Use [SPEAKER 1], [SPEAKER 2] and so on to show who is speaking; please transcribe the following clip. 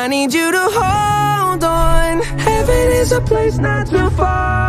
[SPEAKER 1] I need you to hold on. Heaven is a place not too far